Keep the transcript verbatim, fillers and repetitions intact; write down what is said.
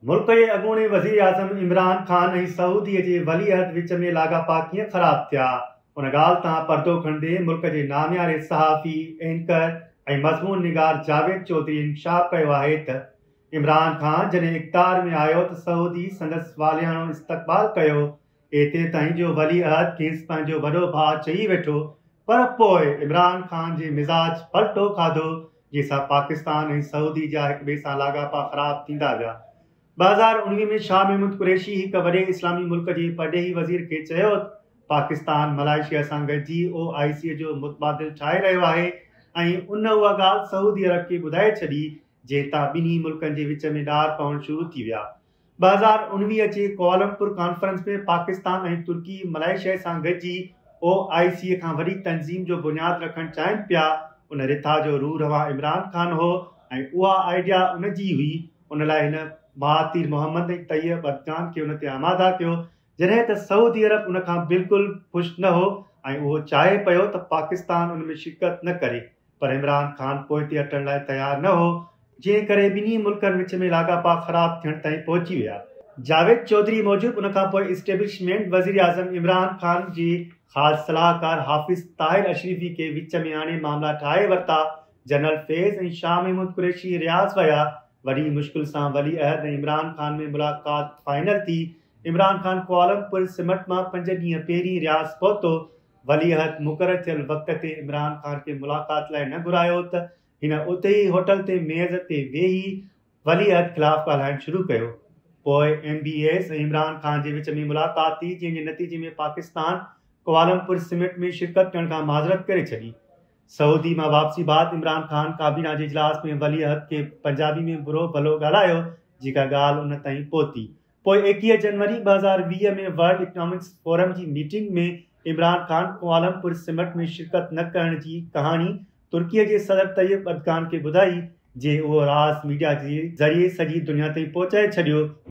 मुल्क जे अॻूणे वज़ीर आज़म इमरान ख़ान ऐं सऊदीअ जे वलीअहद विच में लाॻापा कीअं ख़राब थिया, उन ॻाल्हि तां पर्दो खणंदे मुल्क जे नामियारे सहाफ़ी, एंकर ऐं मज़मून निगार जावेद चौधरी इंकशाफ़ कयो आहे त इमरान ख़ान जॾहिं इक़्तिदार में आयो त सऊदी संदसि वालियाणो इस्तक़बाल कयो, एतिरे ताईं जो वलीअहद खेसि पंहिंजो वॾो भाउ चई वेठो। पर पोइ इमरान ख़ान जे मिज़ाज पलटो खाधो, जंहिंसां पाकिस्तान ऐं सऊदी जा हिक ॿिए सां लाॻापा ख़राब थींदा विया। ॿ हज़ार उणिवीह में शाह महमूद कुरैशी हिक वॾे इस्लामी मुल्क जे परॾेही वज़ीर खे चयो त पाकिस्तान मलाइशिया सां गॾिजी ओ आई सी जो मुतबादिल ठाहे रहियो आहे ऐं उन उहा ॻाल्हि सऊदी अरब खे ॿुधाए छॾी, जंहिं तां ॿिन्ही मुल्कनि जे विच में ॾार पवणु शुरू थी विया। ॿ हज़ार उणिवीह जे कुआलमपुर कॉन्फ्रेंस में पाकिस्तान ऐं तुर्की मलाइशिया सां गॾिजी ओ आई सी खां वॾी तंज़ीम जो बुनियादु रखणु चाहिनि पिया। उन रिथा जो रूह रवां इमरान ख़ान हो ऐं उहा आइडिया उन जी हुई। उन लाइ हिन महातीर मोहम्मद ऐं तैयब अदनान खे उन ते आमादा कयो, जॾहिं त सऊदी अरब उन खां बिल्कुलु ख़ुशि न हो ऐं उहो चाहे पियो त पाकिस्तान उन में शिरकत न करे, पर इमरान ख़ान पोइ ते हटण लाइ तयारु न हो, जंहिं करे ॿिन्ही मुल्कनि विच में लाॻापा ख़राब थियण ताईं पहुची विया। जावेद चौधरी मूजिबि उन खां पोइ इस्टेब्लिशमेंट वज़ीर आज़म इमरान ख़ान जे ख़ासि सलाहकार हाफ़िज़ ताहिर अशरफी के विच में आणे मामला ठाहे वरिता। जनरल फैज़ ऐं शाह महमूद कुरैशी रियाज़ विया। वॾी मुश्किल सां वलीअहद ऐं इमरान ख़ान में मुलाक़ात फाइनल थी। इमरान ख़ान कुआलमपुर सिमट मां पंज ॾींहं पहिरीं रियाज़ पहुतो। वलीअहद मुक़ररु थियल वक़्त ते इमरान ख़ान खे मुलाक़ात लाइ न घुरायो त हिन उते ई होटल ते मेज़ ते वेही वलीअहद ख़िलाफ़ ॻाल्हाइणु शुरू कयो। पोइ एम बी एस ऐं इमरान ख़ान जे विच में मुलाक़ात थी, जंहिं जे नतीजे में पाकिस्तान कुआलमपुर सिमट में शिरकत करण खां माज़रत करे छॾी। सऊदी मां वापसी बाद इमरान ख़ान काबीना जे इजलास में वलीअहद खे पंजाबी में बुरो भलो ॻाल्हायो, जेका ॻाल्हि उन ताईं पहुती। पोइ एकवीह जनवरी ॿ हज़ार वीह में वर्ल्ड इकनॉमिक्स फोरम जी मीटिंग में इमरान ख़ान कुआलमपुर सिमट में शिरकत न करण जी कहाणी तुर्कीअ जे सदर तैयब अदगान खे ॿुधाई, जे उहो राज़ मीडिया जे ज़रिए सॼी दुनिया ताईं पहुचाए छॾियो।